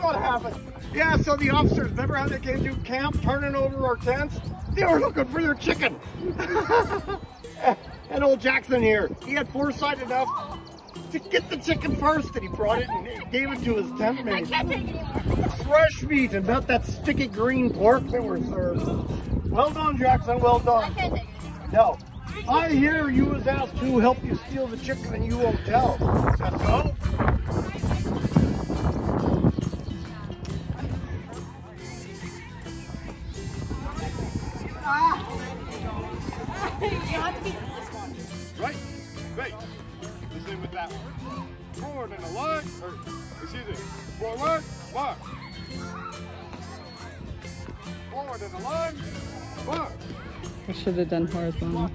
what happened. Yeah, so the officers, remember how they came to camp turning over our tents? They were looking for their chicken. And old Jackson here, he had foresight enough to get the chicken first, and he brought it and he gave it to his tent mate. I can't take it anymore. Fresh meat and not that sticky green pork that were served. Well done, Jackson, well done. I can't take it anymore. No. I hear you was asked to help you steal the chicken and you won't tell. Is that so? Right, right. The same with that one. Forward and a line, or excuse me, forward, mark. Forward and a line, mark. I should have done horizontal.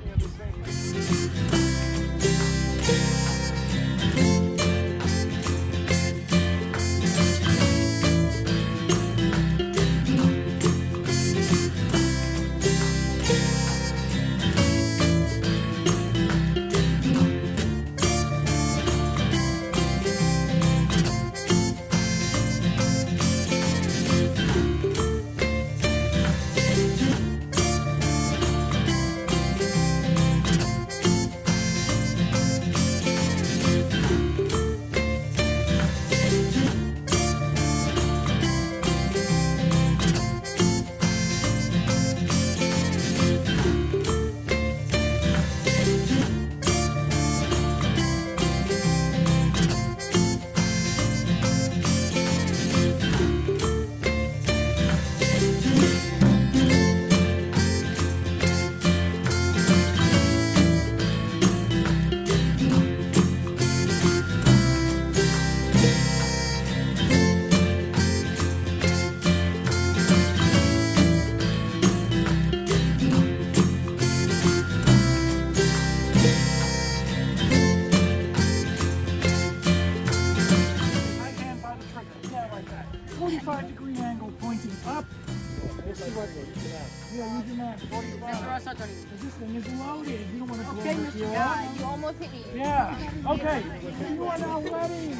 This thing is loaded. You don't want to go Okay, over Mr. here. Guy, you almost hit me. Yeah. Okay. You are now ready.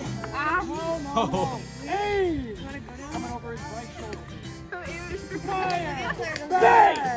No. Hey! Coming over his right shoulder. Fire! Bang!